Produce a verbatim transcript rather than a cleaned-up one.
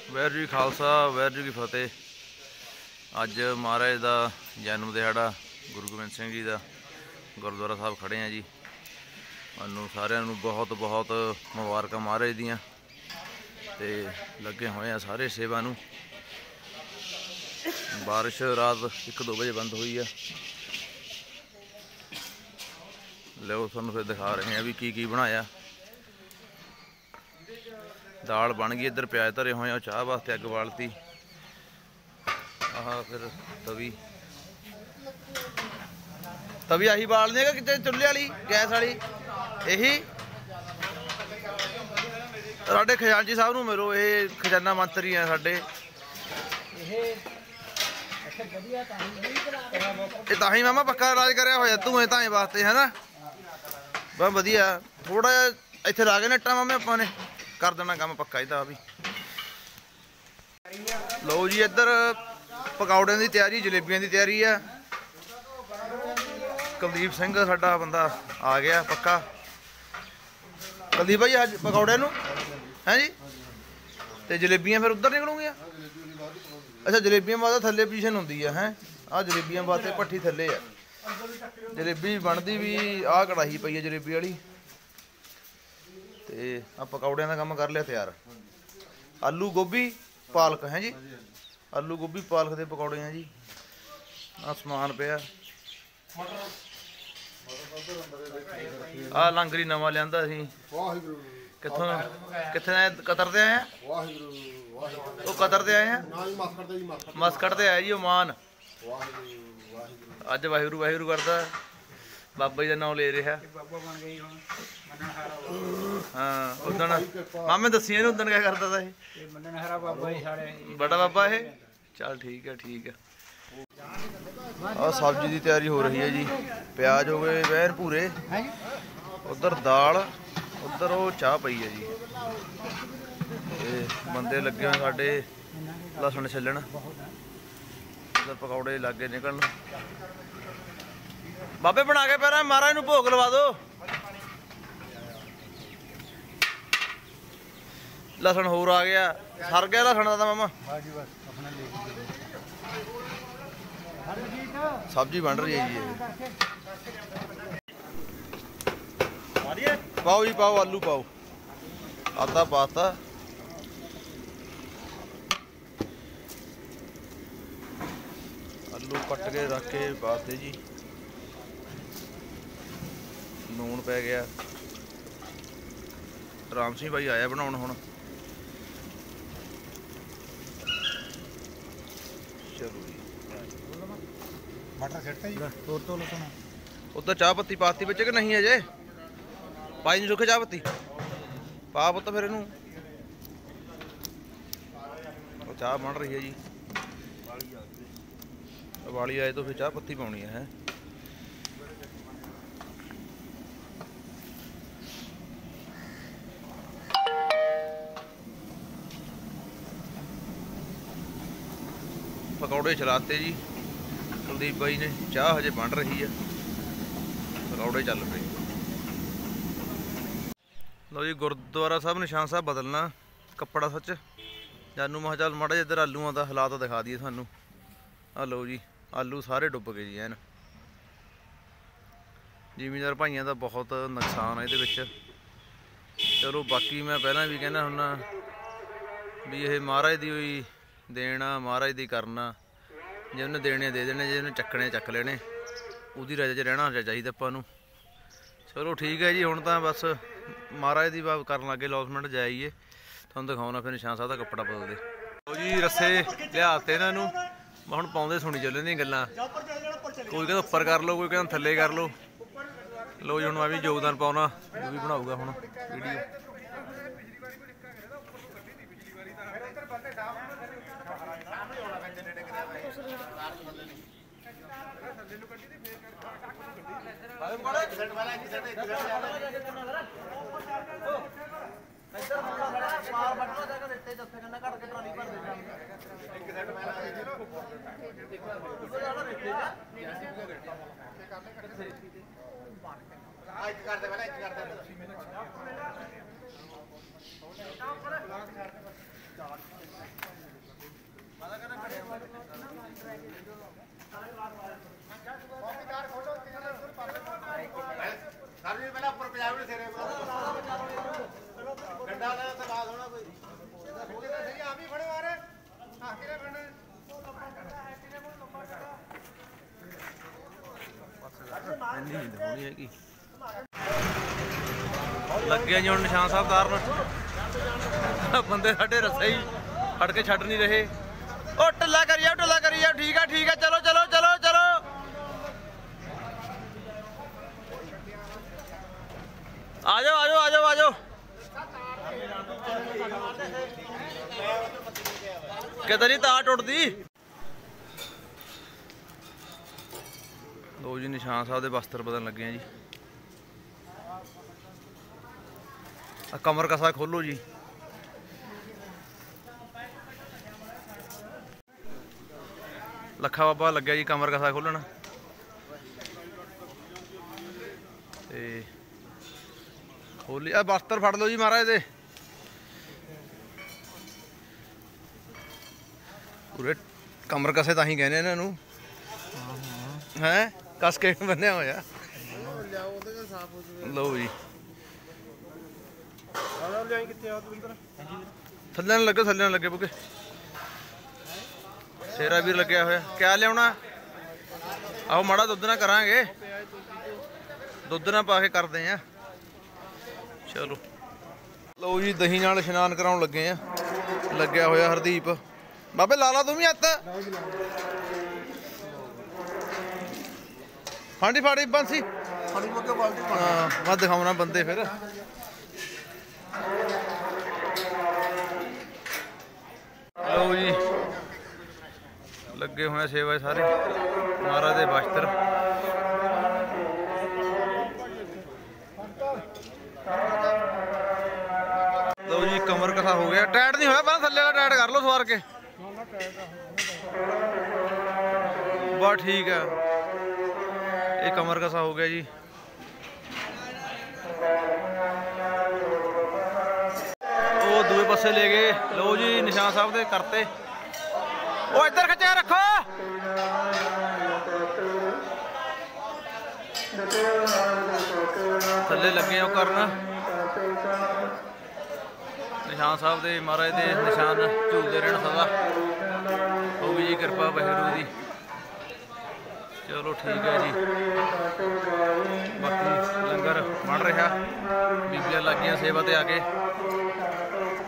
वाहिगुरू जी खालसा वाहिगुरू जी की फतेह। अज महाराज का जन्म दिहाड़ा गुरु गोबिंद सिंह जी का गुरुद्वारा साहब खड़े हैं जी। मैनू सारिਆਂ ਨੂੰ बहुत बहुत मुबारक महाराज दियां ते लगे हुए हैं सारे सेवा नूं। बारिश रात एक दो बजे बंद हुई है। लो तुहानूं फिर दिखा रहे हैं भी की की बनाया। दाल बन गई, इधर प्याज धरे हुए, चाह वास्ते अग बालती। आह फिर तवी तवी आही बालने का कितने चुल्हे वाली गैस वाली यही साडे खजानची साहब नूं मिलो। ये खजाना मंत्री हैं साडे। ताही मामा पक्का इलाज कराया होया तू ताए वास्ते है ना। बहुत वधिया थोड़ा इत्थे ला के नट्टा मामे आपां ने कर देना काम पक्का इहदा भी। लो जी इधर पकौड़ियां की तैयारी, जलेबियां की तैयारी है। कुलदीप सिंह साडा बंदा आ गया पक्का। कुलदीप भाई अज पकौड़े नूं हैं जी ते जलेबियां फिर उधर निकलूंगियां। अच्छा जलेबियां बाद थल्ले पोजीशन होंदी है हैं। आ जलेबियां वास्ते भट्ठी थल्ले है। जलेबी बनती भी आ कड़ाही पई है जलेबी वाली। ते आ पकौड़ियां का काम कर लिया तैयार। आलू गोभी पालक है जी। आलू गोभी पालक के पकौड़े हैं जी। आ समान पे आ लंगरी नवा लिया असी कितों कितने कतर ते आए हैं। वो कतर ते आए हैं मस्कट ते आए जी ओमान। अज वाहिगुरू वाहिगुरू करता बाबा जी का नाम ले रहा। हाँ उदन मामे दसी उदन क्या करता था बड़ा बाबा है। चल ठीक है ठीक है। आ सब्जी की तैयारी हो रही है जी। प्याज हो गए वैर भूरे, उधर दाल, उधर वो चाह पई है जी। ते बंदे लगे हुए साडे लसन छिलण, उधर पकौड़े लागे निकलन। बाबे बना के पैर महाराज नूं भोग लवा दो। लसन होर आ गया, सर गया लसन का मामा। सब्जी बन रही है जी। पाओ जी पाओ, आलू पाओ, आधा पाता। आलू कट के रख के पाते जी। लून पै गया। राम सिंह भाई आया बनाउण हुण। चलो जी मटर सेट जी तोड़ तो लसन उधर चाह पत्ती पाती बच्चे कि नहीं अजे पाई नहीं सुखे चाह पत्ती पा पुत फिर इनू चाह बन रही है जी। वाली आए तो फिर चाह पत्ती पाउनी है। पकौड़े चलाते जी कुलदीप भाई ने। चाह हजे बन रही है, पकौड़े चल पे। लो जी गुरुद्वारा साहब निशान साहब बदलना कपड़ा सच जानू महा चल माड़ा जिधर आलूआं का हालात दिखा दिए थानू। आ लो जी आलू सारे डुब गए जी एन। जिमीदार भाइयों का बहुत नुकसान है ये। चलो बाकी मैं पहला भी कहना हुन्ना भी ये महाराज की हुई देना, महाराज की करना। जे उन्हें देने दे देने, जे उन्हें चकने चक लेने। उहदी रजा च रहना चाहिए आपां नूं। चलो ठीक है जी। हुण तां बस महाराज की बात करन लगे लॉसमेंट जाइए। तुहानूं दिखाउणा फिर निशान साहब का कपड़ा बदलदे। लो जी रस्से लियाते इन्हां नूं। मैं हुण पाउंदे सुणी चले दी गल्लां। कोई कहंदा उप्पर कर लो, कोई कहंदा थल्ले कर लो। लो जी हुण मैं भी योगदान पाउणा, जो भी बनाऊगा हुण वीडियो। ਲੱਗੇ ਜੀ ਹੁਣ ਨਿਸ਼ਾਨ ਸਾਹਿਬ ਤਾਰਨ। ਬੰਦੇ ਸਾਡੇ ਰਸਾ ਹੀ ਫੜ ਕੇ ਛੱਡ ਨਹੀਂ ਰਹੇ। ਉਹ ਢਿੱਲਾ ਕਰੀ ਜਾਓ ਢਿੱਲਾ ਕਰੀ ਜਾਓ। ਠੀਕ ਆ ਠੀਕ ਆ ਚਲੋ ਚਲੋ ਚਲੋ ਚਲੋ। ਆ ਜਾਓ ਆ ਜਾਓ ਆ ਜਾਓ ਆ ਜਾਓ। ਕਿਤੇ ਨਹੀਂ ਤਾਰ ਟੁੱਟਦੀ। ਲੋ ਜੀ ਨਿਸ਼ਾਨ ਸਾਹਿਬ ਦੇ ਬਸਤਰ ਬਦਲਣ ਲੱਗੇ ਆ ਜੀ। ਆ ਕਮਰ ਕਸਾ ਖੋਲੋ ਜੀ। ਲੱਖਾ ਬਾਬਾ ਲੱਗਿਆ ਜੀ ਕਮਰ ਕਸਾ ਖੋਲਣ। ਤੇ ਖੋਲੀ ਆ ਬਸਤਰ ਫੜ ਲਓ ਜੀ ਮਹਾਰਾਜ ਦੇ ਪੂਰੇ ਕਮਰ ਕਸੇ ਤਾਂ ਹੀ ਕਹਿੰਦੇ ਇਹਨਾਂ ਨੂੰ ਹੈ ਕਸ ਕੇ ਬੰਨਿਆ ਹੋਇਆ। ਲਓ ਜੀ ਥੱਲੇ ਨੂੰ ਲੱਗੇ ਥੱਲੇ ਨੂੰ ਲੱਗੇ ਬੁੱਕੇ ਸ਼ੇਰਾ ਵੀਰ ਲੱਗਿਆ ਹੋਇਆ। ਕਿਆ ਲਿਆਉਣਾ ਆਓ ਮਾੜਾ ਦੁੱਧ ਨਾਲ ਕਰਾਂਗੇ। ਦੁੱਧ ਨਾਲ ਪਾ ਕੇ ਕਰਦੇ ਆ। ਚਲੋ ਲਓ ਜੀ ਦਹੀਂ ਨਾਲ ਇਸ਼ਨਾਨ ਕਰਾਉਣ ਲੱਗੇ ਆ। ਲੱਗਿਆ ਹੋਇਆ ਹਰਦੀਪ। ਬਾਬੇ ਲਾਲਾ ਤੂੰ ਵੀ ਹੱਥ ਹਾਂਡੀ ਫਾੜੀ ਬੰਸੀ ਹਾਂ ਮੈਂ ਦਿਖਾਉਣਾ ਬੰਦੇ ਫਿਰ। ਲਓ ਜੀ ਲੱਗੇ ਹੋਏ ਸੇਵਾ ਸਾਰੇ ਮਹਾਰਾਜ ਦੇ ਬਸਤਰ। ਲਓ ਜੀ ਕਮਰ ਕਸਾ ਹੋ ਗਿਆ। ਟਾਇਟ ਨਹੀਂ ਹੋਇਆ ਪਹਿਲਾਂ ਥੱਲੇ ਵਾਲਾ ਟਾਇਟ ਕਰ ਲਓ ਸਵਾਰ ਕੇ। ਬਸ ਠੀਕ ਆ ਇਹ ਕਮਰ ਕਸਾ ਹੋ ਗਿਆ ਜੀ। ਉਹ ਦੂਏ ਪਾਸੇ ਲੈ ਗਏ। ਲਓ ਜੀ ਨਿਸ਼ਾਨ ਸਾਹਿਬ ਦੇ ਕਰਤੇ। ਉਹ ਇੱਧਰ ਖਿੱਚਿਆ ਰੱਖੋ। ਥੱਲੇ ਲੱਗੇ ਉਹ ਕਰਨ ਨਿਸ਼ਾਨ ਸਾਹਿਬ ਦੇ ਮਹਾਰਾਜ ਦੇ ਨਿਸ਼ਾਨ ਝੂਲਦੇ ਰਹਿਣ ਸਦਾ। ਹੋ ਗਈ ਜੀ ਕਿਰਪਾ ਵਾਹਿਗੁਰੂ ਦੀ। ਚਲੋ ਠੀਕ ਹੈ ਜੀ। ਬਾਕੀ ਲੰਗਰ ਬਣ ਰਿਹਾ। ਬੀਬੀਆਂ ਲੱਗੀਆਂ ਸੇਵਾ ਤੇ ਆ ਕੇ।